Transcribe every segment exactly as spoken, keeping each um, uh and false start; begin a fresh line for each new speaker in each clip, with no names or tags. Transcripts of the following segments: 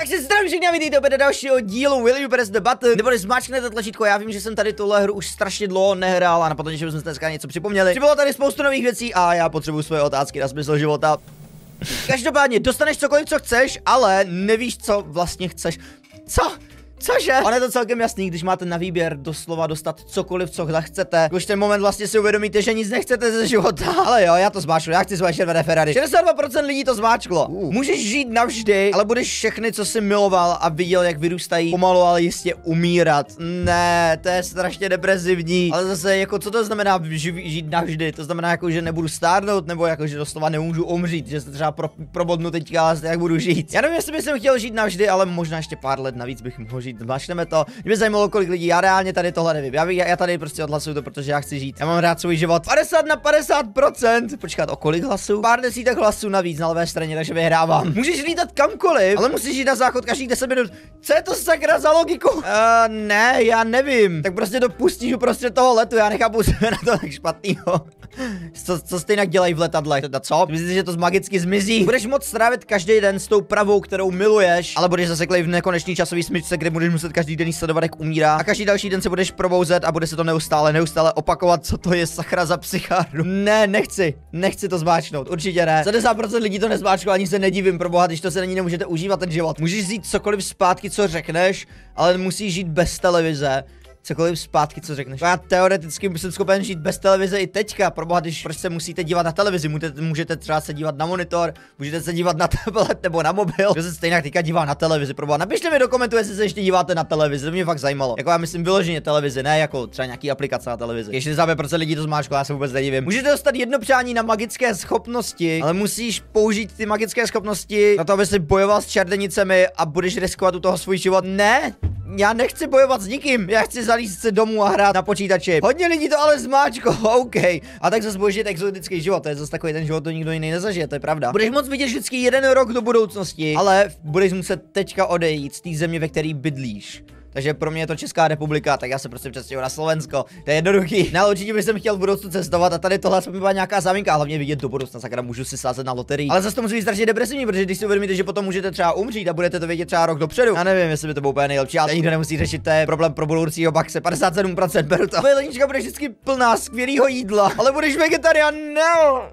Tak si zdravím všechny a vítejte opět do dalšího dílu Will You Press the Button. Nebo zmáčknete tlačítko, já vím, že jsem tady tuhle hru už strašně dlouho nehrál a napadlo, že bychom si dneska něco připomněli. Bylo tady spoustu nových věcí a já potřebuju svoje otázky na smysl života. Každopádně dostaneš cokoliv, co chceš, ale nevíš, co vlastně chceš. Co? Cože? On je to celkem jasný, když máte na výběr doslova dostat cokoliv, co chcete. Už ten moment vlastně si uvědomíte, že nic nechcete ze života. Ale jo, já to zmáčknu, já chci svoje červené Ferrari. šedesát dva procent lidí to zmáčklo. Uh. Můžeš žít navždy, ale budeš všechny, co jsi miloval a viděl, jak vyrůstají, pomalu, ale jistě umírat. Ne, to je strašně depresivní. Ale zase, jako co to znamená žít navždy? To znamená, jako, že nebudu stárnout, nebo jako, že doslova nemůžu umřít, že se třeba pro, probodnu teďka, ale jak budu žít. Já nevím, jestli bych chtěl žít navždy, ale možná ještě pár let navíc bych mohl žít. Zmáčkneme to. Mě by zajímalo, kolik lidí. Já reálně tady tohle nevím. Já, já tady prostě odhlasuju to, protože já chci žít. Já mám rád svůj život. padesát na padesát procent. Počkat, o kolik hlasů? Pár desítek hlasů navíc na levé straně, takže vyhrávám. Můžeš lítat kamkoliv, ale musíš jít na záchod každých deset minut. Co je to sakra za logiku? Uh, ne, já nevím. Tak prostě to pustíš uprostřed toho letu. Já nechápu, co je na to tak špatného. Co, co stejně dělají v letadlech? Teda co? Myslíš, že to magicky zmizí? Budeš moct strávit každý den s tou pravou, kterou miluješ, ale budeš zaseklej v nekonečný časový smyčce, kde budeš muset každý den sledovat, jak umírá. A každý další den se budeš probouzet a bude se to neustále, neustále opakovat, co to je sakra za psycháru. Ne, nechci. Nechci to zmáčknout. Určitě ne. sedmdesát procent lidí to nezmáčklo, ani se nedivím, proboha, když to se není nemůžete užívat ten život. Můžeš vzít cokoliv zpátky, co řekneš, ale musíš žít bez televize. Cokoliv zpátky, co řekneš. Já teoreticky jsem schopen žít bez televize i teďka. Proboha, když prostě musíte dívat na televizi, můžete, můžete třeba se dívat na monitor, můžete se dívat na tablet nebo na mobil. Já se stejně teďka dívám na televizi. Proboha, napište mi do komentu, jestli se ještě díváte na televizi, to mě fakt zajímalo. Jako já myslím vyloženě televizi, ne jako třeba nějaký aplikace na televizi. Ještě šedesát pět procent lidí to zmáčklo, já se vůbec nedivím. Můžete dostat jedno přání na magické schopnosti, ale musíš použít ty magické schopnosti na to, aby si bojoval s čarodějnicemi a budeš riskovat u toho svůj život. Ne. Já nechci bojovat s nikým, já chci zalíst se domů a hrát na počítači. Hodně lidí to ale zmáčko, OK. A tak zase budeš žít exotický život, to je zase takový ten život, to nikdo jiný nezažije, to je pravda. Budeš moct vidět vždycky jeden rok do budoucnosti, ale budeš muset teďka odejít z té země, ve které bydlíš. Takže pro mě je to Česká republika, tak já se prostě přestěhuji na Slovensko. To je jednoduchý. No, určitě bych chtěl v budoucnu cestovat a tady tohle by byla nějaká záminka, hlavně vidět do budoucna, sakra, můžu si sázet na loterii. Ale zase to musí být strašně depresivní, protože když si uvědomíte, že potom můžete třeba umřít a budete to vědět třeba rok dopředu. Já nevím, jestli by to bylo úplně nejlepší, ale nikdo nemusí řešit, to je problém pro budoucího Baxe. padesát sedm procent beru to. Tvoje lednička bude vždycky plná skvělého jídla, ale budeš vegetarián. No.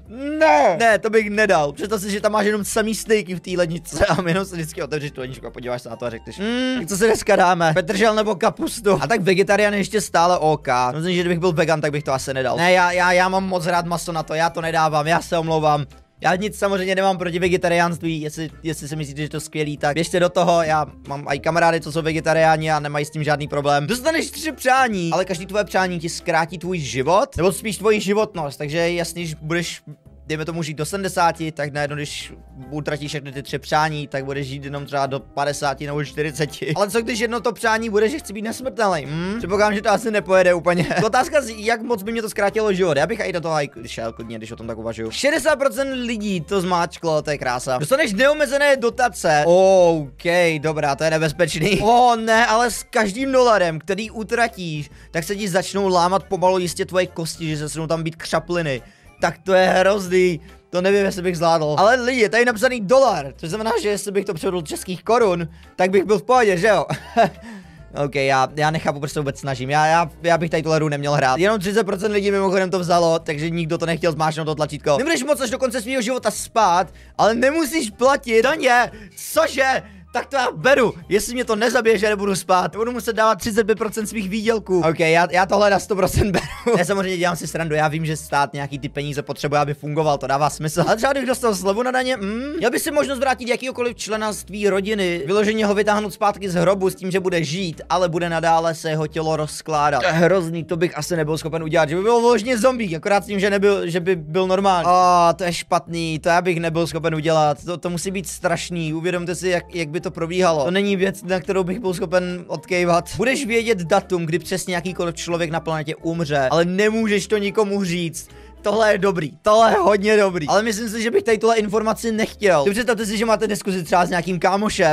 Ne. Ne, to bych nedal. Představ si, že tam máš jenom samý stejky v té ledničce a jenom se vždycky otevřeš tu ledničku a podíváš se na to a řekneš, mm, co se dneska dáme? Petržel nebo kapustu. A tak vegetarián je ještě stále OK. Myslím, že kdybych byl vegan, tak bych to asi nedal. Ne, já, já, já mám moc rád maso na to, já to nedávám, já se omlouvám. Já nic samozřejmě nemám proti vegetariánství, jestli, jestli si myslíte, že to je skvělý, tak běžte do toho, já mám i kamarády, co jsou vegetariáni a nemají s tím žádný problém. Dostaneš tři přání, ale každý tvoje přání ti zkrátí tvůj život, nebo spíš tvoji životnost, takže je jasný, že budeš, dejme tomu, žít do sedmdesáti, tak najednou, když utratíš všechny ty tři přání, tak budeš žít jenom třeba do padesáti nebo čtyřiceti. Ale co když jedno to přání bude, že chci být nesmrtelný? Hm? Předpokládám, že to asi nepojede úplně. Otázka, jak moc by mě to zkrátilo život. Já bych i do toho šel klidně, když o tom tak uvažuju. šedesát procent lidí to zmáčklo, to je krása. Dostaneš neomezené dotace. OK, dobrá, to je nebezpečný. O ne, ale s každým dolarem, který utratíš, tak se ti začnou lámat pomalu jistě tvoje kosti, že se začnou tam být křapliny. Tak to je hrozný. To nevím, jestli bych zvládl. Ale lidi, je tady napsaný dolar, což znamená, že jestli bych to převedl českých korun, tak bych byl v pohodě, že jo? OK, já, já nechápu, proč se vůbec snažím. Já, já, já bych tady tuhle hru neměl hrát. Jenom třicet procent lidí mimochodem to vzalo, takže nikdo to nechtěl zmáčknout to tlačítko. Nebudeš moc až do konce svého života spát, ale nemusíš platit daně. Cože? Tak to já beru, jestli mě to nezabije, že nebudu spát, budu muset dávat třicet pět procent svých výdělků. OK, já, já tohle na sto procent beru. Já samozřejmě dělám si srandu, já vím, že stát nějaký ty peníze potřebuje, aby fungoval, to dává smysl. Ale třeba bych dostal slevu na daně, mm, měl by si možnost vrátit jakýkoliv člena z tvý rodiny, vyloženě ho vytáhnout zpátky z hrobu s tím, že bude žít, ale bude nadále se jeho tělo rozkládat. To je hrozný, to bych asi nebyl schopen udělat, že by byl vložně zombie, akorát s tím, že nebyl, že by byl normální. A to je špatný, to já bych nebyl schopen udělat. To, to musí být strašný. Uvědomte si, jak, jak by to probíhalo. To není věc, na kterou bych byl schopen odkejvat. Budeš vědět datum, kdy přesně jakýkoliv člověk na planetě umře, ale nemůžeš to nikomu říct. Tohle je dobrý, tohle je hodně dobrý. Ale myslím si, že bych tady tuhle informaci nechtěl. Představte si, že máte diskuzi třeba s nějakým kámošem,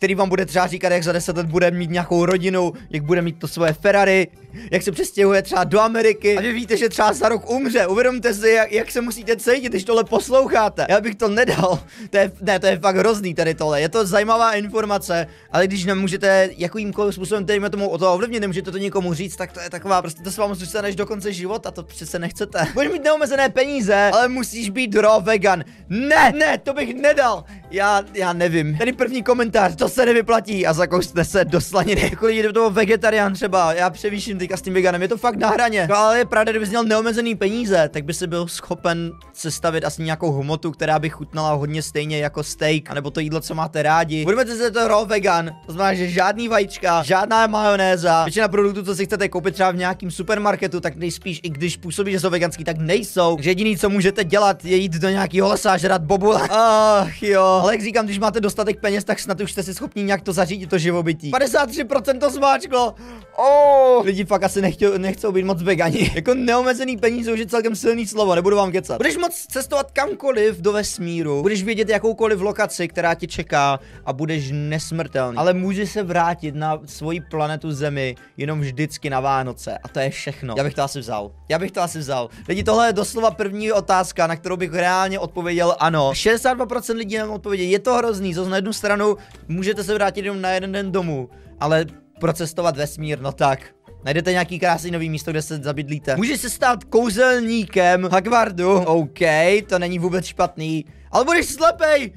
který vám bude třeba říkat, jak za deset let bude mít nějakou rodinu, jak bude mít to svoje Ferrari, jak se přestěhuje třeba do Ameriky a vy víte, že třeba za rok umře. Uvědomte si, jak, jak se musíte cítit, když tohle posloucháte. Já bych to nedal. To je, ne, to je fakt hrozný tady tohle. Je to zajímavá informace, ale když nemůžete jakýmkoliv způsobem dejme tomu o to ovlivnit, nemůžete to někomu říct, tak to je taková, prostě to s vámi zůstaneš do konce života, to přece nechcete. Budeš mít neomezené peníze, ale musíš být raw vegan. Ne, ne, to bych nedal. Já, já nevím. Tady první komentář, to se nevyplatí a zakouste se do slaniny. Jako lidi do toho vegetarián třeba, já převýším teďka s tím veganem, je to fakt na hraně. No, ale je pravda, kdybys měl neomezený peníze, tak by si byl schopen sestavit asi nějakou hmotu, která by chutnala hodně stejně jako steak, anebo to jídlo, co máte rádi. Budeme se to raw vegan, to znamená, že žádný vajíčka, žádná majonéza, většina produktů, co si chcete koupit třeba v nějakém supermarketu, tak nejspíš, i když působí, že jsou veganský, tak nejsou. Takže jediný, co můžete dělat, je jít do nějakého lesa a žrat bobule. Ach jo. Ale jak říkám, když máte dostatek peněz, tak snad už jste si schopni nějak to zařídit, to živobytí. padesát tři procent to zmáčklo. Oh. Lidi fakt asi nechtěl, nechcou být moc vegani. Jako neomezený peníze už je celkem silný slovo, nebudu vám kecat. Budeš moc cestovat kamkoliv do vesmíru, budeš vědět jakoukoliv lokaci, která tě čeká a budeš nesmrtelný. Ale můžeš se vrátit na svoji planetu Zemi jenom vždycky na Vánoce a to je všechno. Já bych to asi vzal. Já bych to asi vzal. Lidi, tohle je doslova první otázka, na kterou bych reálně odpověděl ano. šedesát dva procent lidí nám odpověděl, je to hrozný, co na jednu stranu můžete se vrátit jenom na jeden den domů, ale procestovat vesmír, no tak. Najdete nějaký krásný nový místo, kde se zabydlíte. Můžeš se stát kouzelníkem Hogwartu. OK, to není vůbec špatný. Ale budeš slepej.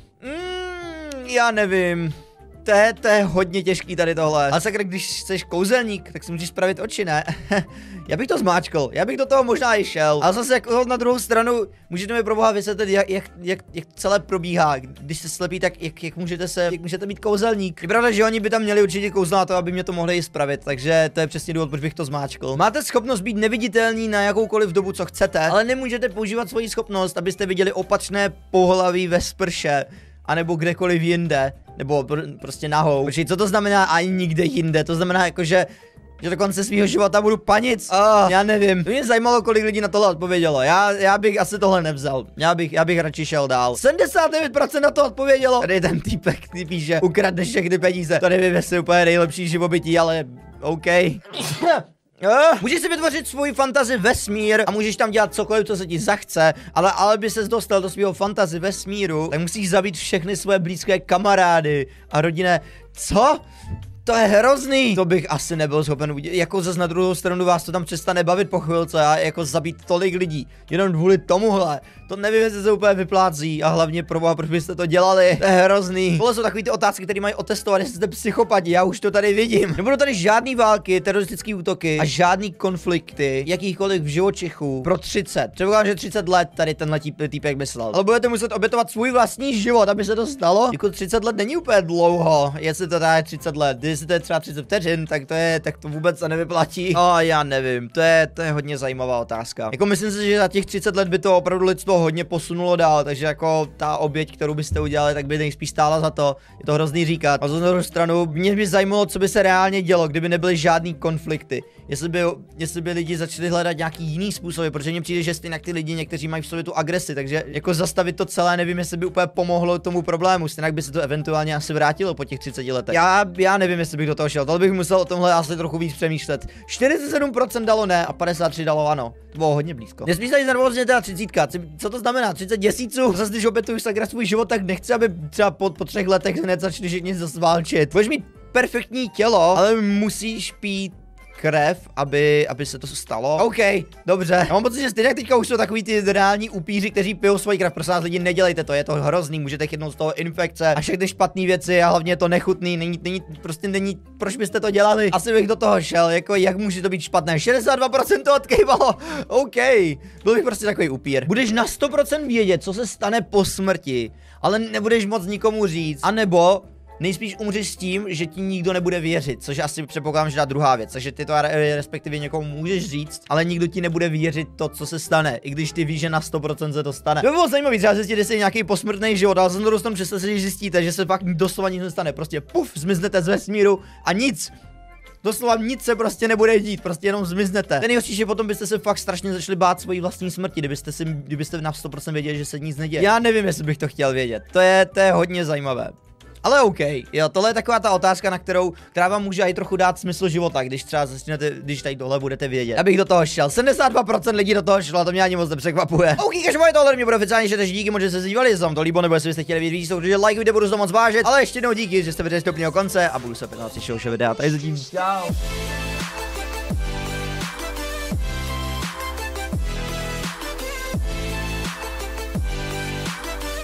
Mm, já nevím. To je, to je hodně těžký tady tohle. A sakra, když jsi kouzelník, tak si můžeš spravit oči, ne? Já bych to zmáčkl, já bych do toho možná i šel. A zase jako na druhou stranu, můžete mi proboha vysvětlit, jak, jak, jak, jak celé probíhá. Když se slepí, tak jak, jak můžete se, jak můžete být kouzelník. Je pravda, že oni by tam měli určitě kouzla na to, aby mě to mohli i spravit, takže to je přesně důvod, proč bych to zmáčkl. Máte schopnost být neviditelní na jakoukoliv dobu, co chcete, ale nemůžete používat svoji schopnost, abyste viděli opačné pohlaví ve sprše, anebo kdekoliv jinde. Nebo pr prostě nahou. Počkej, co to znamená ani nikde jinde? To znamená jako, že že do konce svého života budu panic. Oh, já nevím. To mě zajímalo, kolik lidí na tohle odpovědělo. Já, já bych asi tohle nevzal. Já bych, já bych radši šel dál. sedmdesát devět procent na to odpovědělo. Tady ten týpek, ty píše, ukradneš všechny peníze. To nevím, jestli je úplně nejlepší živobytí, ale OK. Uh, můžeš si vytvořit svůj fantasy vesmír a můžeš tam dělat cokoliv, co se ti zachce, ale ale by ses dostal do svého fantasy vesmíru, tak musíš zabít všechny své blízké kamarády a rodinné. Co? To je hrozný. To bych asi nebyl schopen udělat. Jako zase na druhou stranu vás to tam přestane bavit po chvilce a jako zabít tolik lidí. Jenom kvůli tomuhle. To nevím, jestli se úplně vyplácí a hlavně proboha, proč byste to dělali. To je hrozný. Tohle jsou takový ty otázky, které mají otestovat, jestli jste psychopati. Já už to tady vidím. Nebudou tady žádný války, teroristické útoky a žádný konflikty, jakýchkoliv v živočichů pro třicet. Třeba že třicet let tady tenhle týpek myslel. Ale budete muset obětovat svůj vlastní život, aby se to stalo. Jako třicet let není úplně dlouho, jestli to je třicet let. Jestli to je třeba třicet vteřin, tak to je, tak to vůbec se nevyplatí. O, já nevím, to je, to je hodně zajímavá otázka. Jako myslím si, že za těch třicet let by to opravdu lidstvo hodně posunulo dál, takže jako ta oběť, kterou byste udělali, tak by nejspíš stála za to. Je to hrozný říkat. A z druhé stranu, mě by zajímalo, co by se reálně dělo, kdyby nebyly žádný konflikty. Jestli by, jestli by lidi začali hledat nějaký jiný způsoby, protože mně přijde, že stejně ty lidi někteří mají v sobě tu agresi, takže jako zastavit to celé, nevím, jestli by úplně pomohlo tomu problému, stejně by se to eventuálně asi vrátilo po těch třiceti letech. Já, já nevím, jestli bych do toho šel, to bych musel o tomhle asi trochu víc přemýšlet. čtyřicet sedm procent dalo ne a padesát tři dalo ano. To bylo hodně blízko. Nesmíš tady nervózně teda třicítka, co to znamená? třicet měsíců? Zase když opětuješ sakra svůj život, tak nechci, aby třeba po, po třech letech hned začali všichni zase válčit. Budeš mít perfektní tělo, ale musíš pít krev, aby, aby se to stalo. OK, dobře. Já mám pocit, že stejně teďka už jsou takový ty reální upíři, kteří pijou svoji krev. Prosím vás lidi, nedělejte to, je to hrozný, můžete chytnout z toho infekce a všechny špatné věci a hlavně je to nechutný, není, není, prostě není, proč byste to dělali? Asi bych do toho šel, jako jak může to být špatné? šedesát dva procent to odkejvalo. OK, byl bych prostě takový upír. Budeš na sto procent vědět, co se stane po smrti, ale nebudeš moc nikomu říct, anebo nejspíš umřeš s tím, že ti nikdo nebude věřit, což asi předpokládám, že dá druhá věc, takže ty to respektive někomu můžeš říct, ale nikdo ti nebude věřit to, co se stane, i když ty víš, že na sto procent se to stane. To by bylo zajímavé, třeba zjistit, jestli je nějaký posmrtný život, ale jsem to dostanu, přesto si zjistíte, že se fakt doslova nic nestane, prostě puf, zmiznete z vesmíru a nic. Doslova nic se prostě nebude dít, prostě jenom zmiznete. Ten nejhorší, že potom byste se fakt strašně začali bát svojí vlastní smrti, kdybyste si, kdybyste na sto procent věděli, že se nic neděje. Já nevím, jestli bych to chtěl vědět. To je, to je hodně zajímavé. Ale OK, jo, tohle je taková ta otázka, na kterou, která vám může i trochu dát smysl života, když třeba začnete, když tady tohle budete vědět. Abych do toho šel. sedmdesát dva procent lidí do toho šlo, to mě ani moc nepřekvapuje. OK, každý tohle mě bude oficiálně, že takže díky moc, že jste se dívali, jestli vám to líbilo, nebo jestli byste chtěli vidět víc, takže like video, budu to moc vážit, ale ještě jednou díky, že jste viděli do úplného konce a budu se opět na příštího videa. Takže zatím čau.